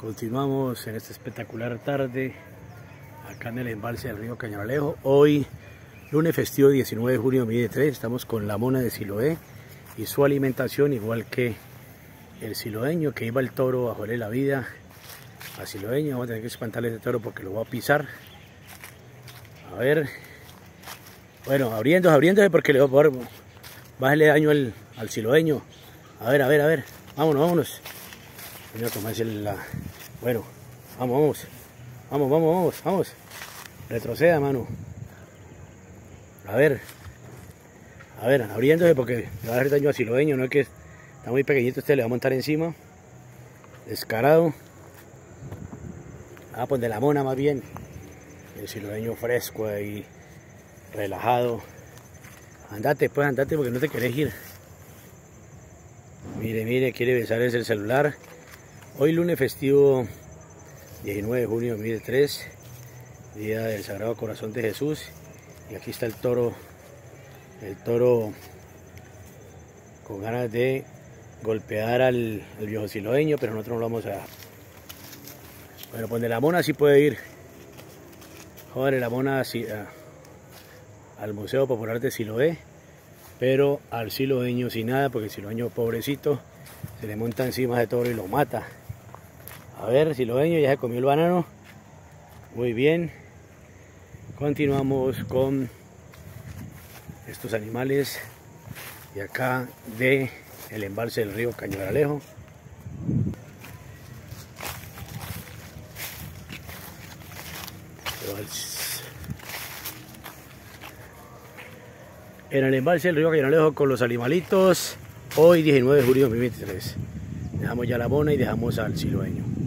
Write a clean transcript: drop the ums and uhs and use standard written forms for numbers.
Continuamos en esta espectacular tarde acá en el embalse del río Cañaralejo. Hoy, lunes festivo 19 de junio de 2023, estamos con la mona de Siloé y su alimentación, igual que el siloeño, que iba el toro a joderle la vida a Siloeño. Vamos a tener que espantarle ese toro porque lo va a pisar. A ver, bueno, abriéndose porque le va a poder bajarle daño al siloeño. A ver, vámonos. Voy a tomarse la... Bueno, vamos. Retroceda, mano. A ver, abriéndose porque le va a hacer daño a siloeño. No es que está muy pequeñito, le va a montar encima. Descarado. Ah, pues de la mona más bien. El siloeño fresco ahí, relajado. Andate porque no te querés ir. Mire, quiere besar el celular. Hoy lunes festivo 19 de junio de 2003, día del Sagrado Corazón de Jesús. Y aquí está el toro con ganas de golpear al viejo siloeño, pero nosotros no lo vamos a dar. Bueno, pues de la mona sí puede ir. Joder, la mona sí, al Museo Popular de Siloé, pero al siloeño sin nada, porque el siloeño pobrecito se le monta encima de toro y lo mata. A ver, siloeño ya se comió el banano. Muy bien. Continuamos con estos animales de acá de el embalse del río Cañaralejo. En el embalse del río Cañaralejo con los animalitos, hoy 19 de julio de 2023. Dejamos ya la mona y dejamos al siloeño.